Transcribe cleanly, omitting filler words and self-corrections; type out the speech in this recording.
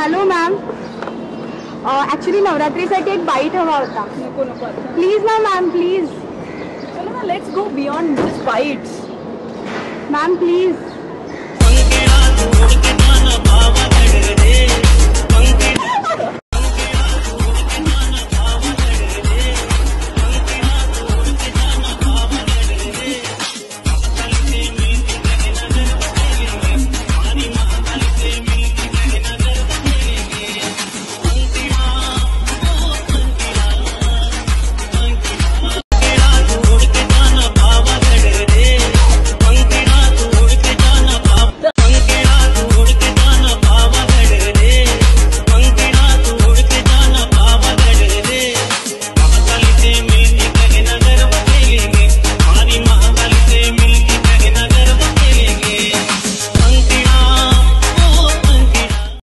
Hello ma'am, actually नवरात्रीसाठी एक bite हवा होता. नको नको आता. प्लीज ना मॅम, प्लीज. चलो ना, let's go beyond just bytes. Ma'am please.